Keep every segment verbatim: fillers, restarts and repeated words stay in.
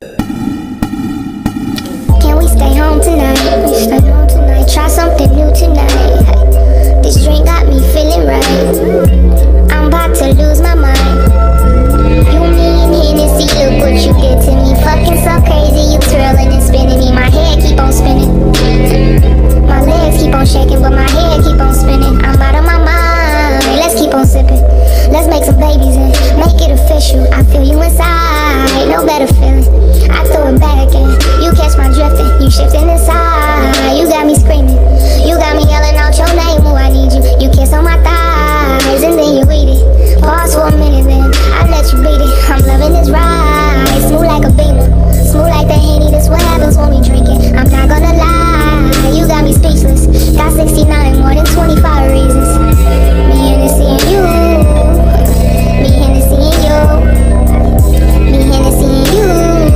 Can we stay home tonight? Stay home tonight. Try something new tonight. This drink got me feeling right. I'm about to lose my mind. You mean Hennessy, look what you did to me. Fucking so crazy, you twirling and spinning me. My head keep on spinning. My legs keep on shaking, but my head keep on spinning. I'm out of my mind. Let's keep on sipping. Let's make some babies and make it official. I feel you inside, no better feeling. I throw it back in. You catch my drifting, you shifting inside. You got me screaming, you got me yelling out your name. Oh, I need you. You kiss on my thighs and then you eat it. Pause for a minute, then I let you beat it. I'm loving this ride, smooth like a beamer, smooth like the Henny. This what happens when we drink it. I'm not gonna lie, you got me speechless. Got sixty-nine more than twenty-five reasons. Me Hennessy and you, me Hennessy and you, me Hennessy and you,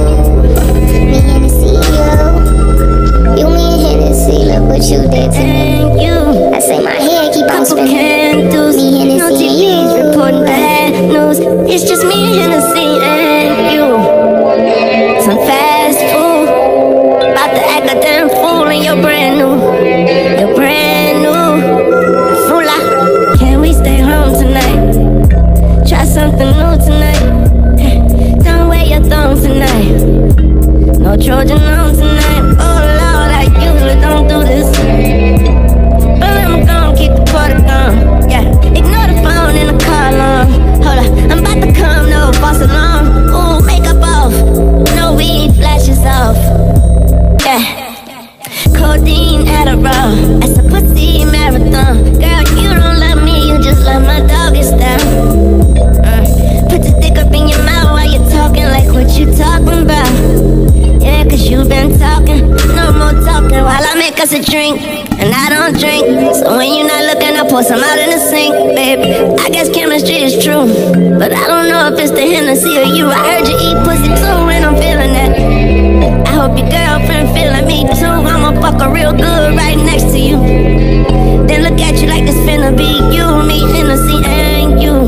me Hennessy and you. You mean Hennessy, look what you did to me. You, I say my head keep on spinning. Candles, me Hennessy no T Vs and you, reporting bad news. It's just me Hennessy and you. Some fast food, about to act a damn fool and you're brand new. You're brand new. Fula, can we stay home tonight? Try something new tonight. Don't wear your thong tonight. No Trojan on tonight. Oh Lord, I usually don't do this, but I'm gonna keep the party going. Yeah, ignore the phone in the car alarm. Hold up, I'm about to come, no false alarm. Ooh, makeup off, no weed flashes off. Yeah, codeine Adderall, it's a pussy marathon. Girl, you don't love me, you just love my doggy style. uh, Put your dick up in your mouth while you're talking like what you talking about. Yeah, cause you been talking, no more talking while I make us a drink. And I don't drink, so when you're not looking, I pour some out in the sink, baby. I guess chemistry is true, but I don't know if it's the Hennessy or you. I heard you eat pussy too, and I'm feeling that. I hope your girlfriend feeling me too. I'ma fuck her real good right next to you, then look at you like it's finna be you, me, Hennessy, and you,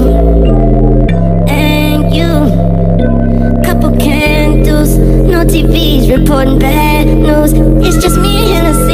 and you. Couple candles, no T Vs reporting bad news. It's just me and Hennessy.